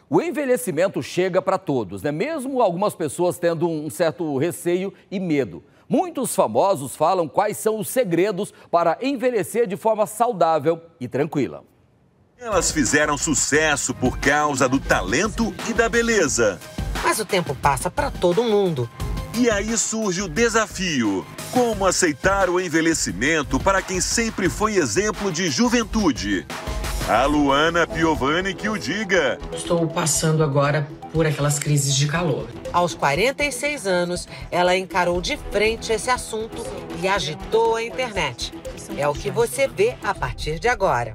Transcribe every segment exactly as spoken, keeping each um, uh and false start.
O envelhecimento chega para todos, né? Mesmo algumas pessoas tendo um certo receio e medo. Muitos famosos falam quais são os segredos para envelhecer de forma saudável e tranquila. Elas fizeram sucesso por causa do talento e da beleza. Mas o tempo passa para todo mundo. E aí surge o desafio: como aceitar o envelhecimento para quem sempre foi exemplo de juventude? A Luana Piovani que o diga. Estou passando agora por aquelas crises de calor. Aos quarenta e seis anos, ela encarou de frente esse assunto e agitou a internet. É o que você vê a partir de agora.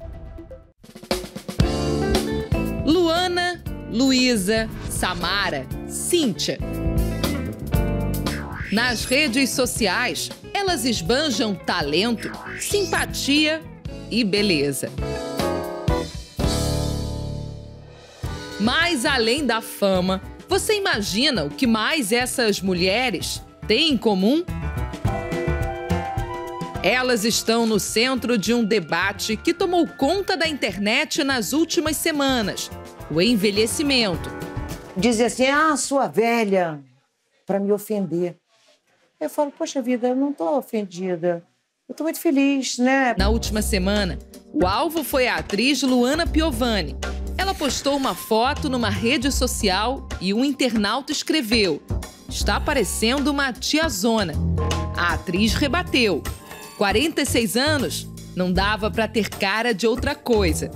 Luana, Luísa, Samara, Cíntia. Nas redes sociais, elas esbanjam talento, simpatia e beleza. Mas, além da fama, você imagina o que mais essas mulheres têm em comum? Elas estão no centro de um debate que tomou conta da internet nas últimas semanas: o envelhecimento. Dizem assim, ah, sua velha, para me ofender. Eu falo, poxa vida, eu não estou ofendida. Eu estou muito feliz, né? Na última semana, o alvo foi a atriz Luana Piovani. Ela postou uma foto numa rede social e um internauta escreveu: está parecendo uma tiazona. A atriz rebateu: quarenta e seis anos? Não dava para ter cara de outra coisa.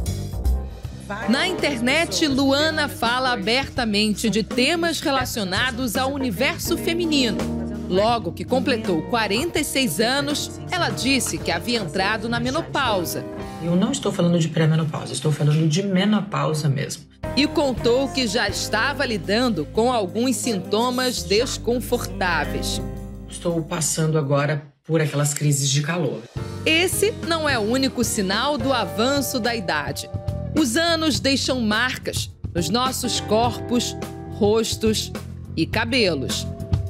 Na internet, Luana fala abertamente de temas relacionados ao universo feminino. Logo que completou quarenta e seis anos, ela disse que havia entrado na menopausa. Eu não estou falando de pré-menopausa, estou falando de menopausa mesmo. E contou que já estava lidando com alguns sintomas desconfortáveis. Estou passando agora por aquelas crises de calor. Esse não é o único sinal do avanço da idade. Os anos deixam marcas nos nossos corpos, rostos e cabelos.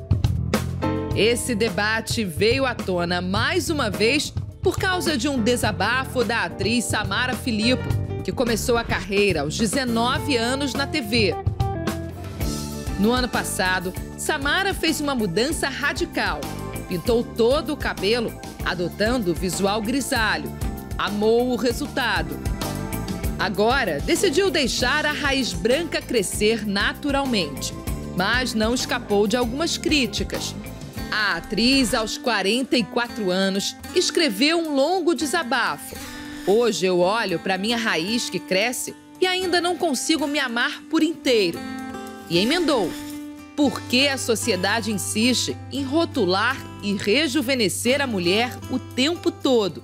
Esse debate veio à tona mais uma vez por causa de um desabafo da atriz Samara Filippo, que começou a carreira aos dezenove anos na T V. No ano passado, Samara fez uma mudança radical. Pintou todo o cabelo, adotando o visual grisalho. Amou o resultado. Agora, decidiu deixar a raiz branca crescer naturalmente, mas não escapou de algumas críticas. A atriz, aos quarenta e quatro anos, escreveu um longo desabafo. Hoje eu olho para minha raiz que cresce e ainda não consigo me amar por inteiro. E emendou: por que a sociedade insiste em rotular e rejuvenescer a mulher o tempo todo?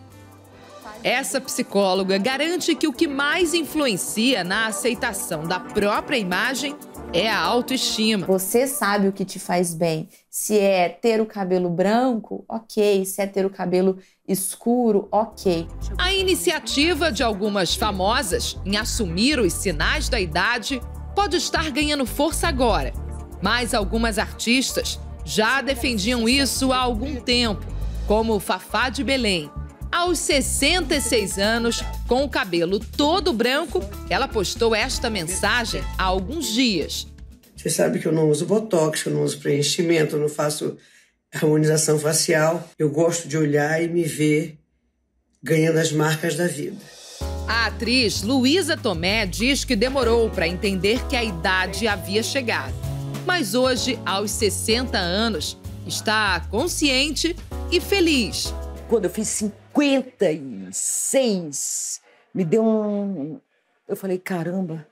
Essa psicóloga garante que o que mais influencia na aceitação da própria imagem é a autoestima. Você sabe o que te faz bem. Se é ter o cabelo branco, ok. Se é ter o cabelo escuro, ok. A iniciativa de algumas famosas em assumir os sinais da idade pode estar ganhando força agora. Mas algumas artistas já defendiam isso há algum tempo, como Fafá de Belém. Aos sessenta e seis anos, com o cabelo todo branco, ela postou esta mensagem há alguns dias. Você sabe que eu não uso botox, que eu não uso preenchimento, eu não faço harmonização facial. Eu gosto de olhar e me ver ganhando as marcas da vida. A atriz Luísa Tomé diz que demorou para entender que a idade havia chegado. Mas hoje, aos sessenta anos, está consciente e feliz. Quando eu fiz cinquenta e seis, me deu um... Eu falei, caramba,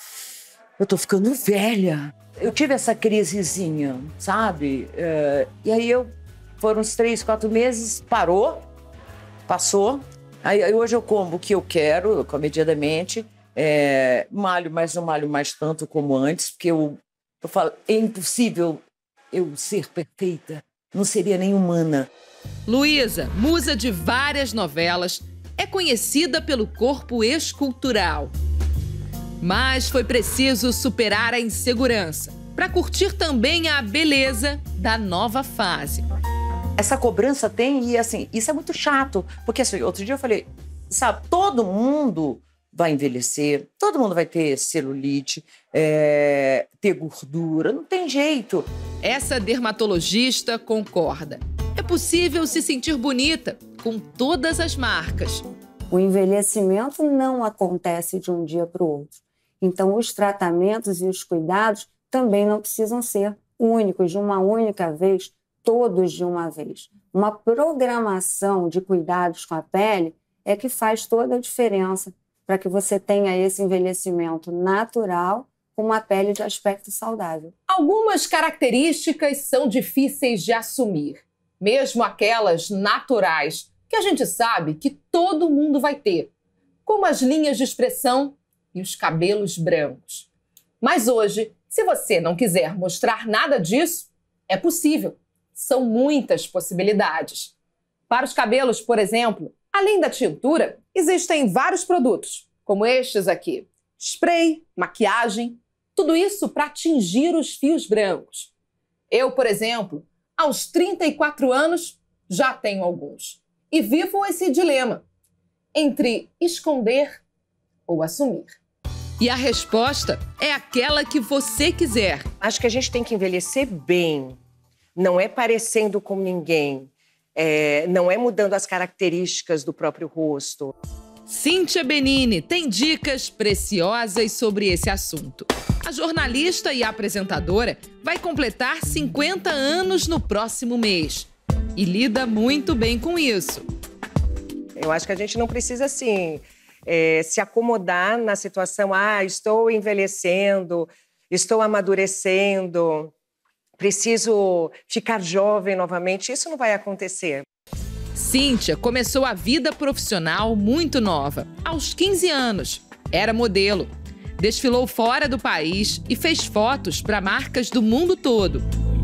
eu tô ficando velha. Eu tive essa crisezinha, sabe? É, e aí eu, foram uns três, quatro meses, parou, passou. Aí, aí hoje eu como o que eu quero, comedidamente. É, malho, mas não malho mais tanto como antes, porque eu, eu falo, é impossível eu ser perfeita. Não seria nem humana. Luísa, musa de várias novelas, é conhecida pelo corpo escultural. Mas foi preciso superar a insegurança para curtir também a beleza da nova fase. Essa cobrança tem, e assim, isso é muito chato. Porque assim, outro dia eu falei, sabe, todo mundo vai envelhecer, todo mundo vai ter celulite, é, ter gordura, não tem jeito. Essa dermatologista concorda. É possível se sentir bonita com todas as marcas. O envelhecimento não acontece de um dia para o outro. Então, os tratamentos e os cuidados também não precisam ser únicos, de uma única vez, todos de uma vez. Uma programação de cuidados com a pele é que faz toda a diferença para que você tenha esse envelhecimento natural com uma pele de aspecto saudável. Algumas características são difíceis de assumir, mesmo aquelas naturais, que a gente sabe que todo mundo vai ter, como as linhas de expressão e os cabelos brancos. Mas hoje, se você não quiser mostrar nada disso, é possível. São muitas possibilidades. Para os cabelos, por exemplo, além da tintura, existem vários produtos, como estes aqui. Spray, maquiagem, tudo isso para atingir os fios brancos. Eu, por exemplo, aos trinta e quatro anos, já tenho alguns. E vivo esse dilema entre esconder ou assumir. E a resposta é aquela que você quiser. Acho que a gente tem que envelhecer bem. Não é parecendo com ninguém. É, não é mudando as características do próprio rosto. Cíntia Benini tem dicas preciosas sobre esse assunto. A jornalista e apresentadora vai completar cinquenta anos no próximo mês. E lida muito bem com isso. Eu acho que a gente não precisa, assim, é, se acomodar na situação. Ah, estou envelhecendo, estou amadurecendo, preciso ficar jovem novamente. Isso não vai acontecer. Cíntia começou a vida profissional muito nova, aos quinze anos. Era modelo. Desfilou fora do país e fez fotos para marcas do mundo todo.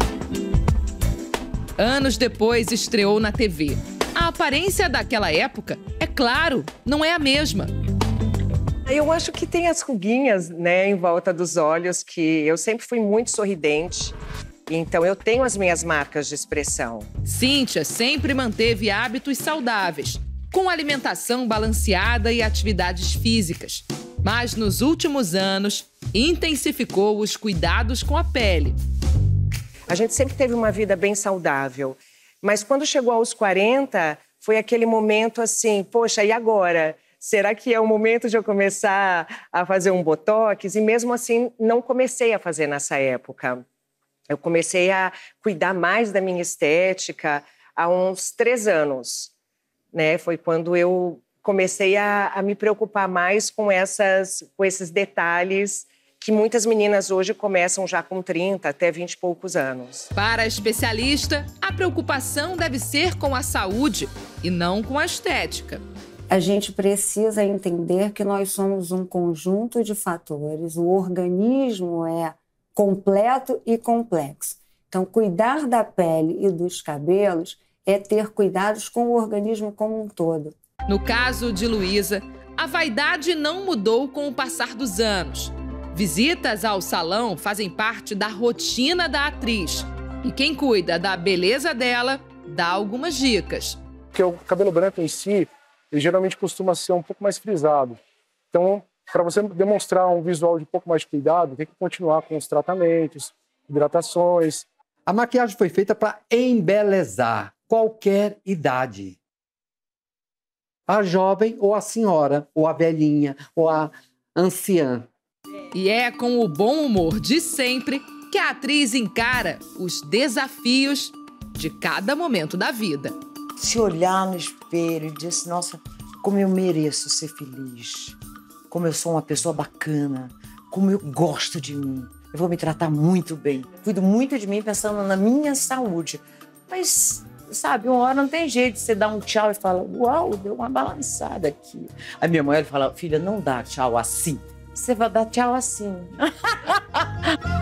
Anos depois, estreou na T V. A aparência daquela época, é claro, não é a mesma. Eu acho que tem as ruguinhas, né, em volta dos olhos, que eu sempre fui muito sorridente. Então, eu tenho as minhas marcas de expressão. Cíntia sempre manteve hábitos saudáveis, com alimentação balanceada e atividades físicas. Mas, nos últimos anos, intensificou os cuidados com a pele. A gente sempre teve uma vida bem saudável. Mas, quando chegou aos quarenta, foi aquele momento assim, poxa, e agora? Será que é o momento de eu começar a fazer um botox? E, mesmo assim, não comecei a fazer nessa época. Eu comecei a cuidar mais da minha estética há uns três anos, né? Foi quando eu comecei a, a me preocupar mais com, essas, com esses detalhes que muitas meninas hoje começam já com trinta, até vinte e poucos anos. Para a especialista, a preocupação deve ser com a saúde e não com a estética. A gente precisa entender que nós somos um conjunto de fatores. O organismo é completo e complexo. Então, cuidar da pele e dos cabelos é ter cuidados com o organismo como um todo. No caso de Luísa, a vaidade não mudou com o passar dos anos. Visitas ao salão fazem parte da rotina da atriz. E quem cuida da beleza dela dá algumas dicas. Porque o cabelo branco em si, ele geralmente costuma ser um pouco mais frisado. Então, para você demonstrar um visual de um pouco mais de cuidado, tem que continuar com os tratamentos, hidratações. A maquiagem foi feita para embelezar qualquer idade. A jovem ou a senhora, ou a velhinha, ou a anciã. E é com o bom humor de sempre que a atriz encara os desafios de cada momento da vida. Se olhar no espelho e dizer assim, nossa, como eu mereço ser feliz. Como eu sou uma pessoa bacana, como eu gosto de mim. Eu vou me tratar muito bem. Cuido muito de mim pensando na minha saúde. Mas, sabe, uma hora não tem jeito de você dar um tchau e falar, uau, deu uma balançada aqui. A minha mãe fala, filha, não dá tchau assim. Você vai dar tchau assim.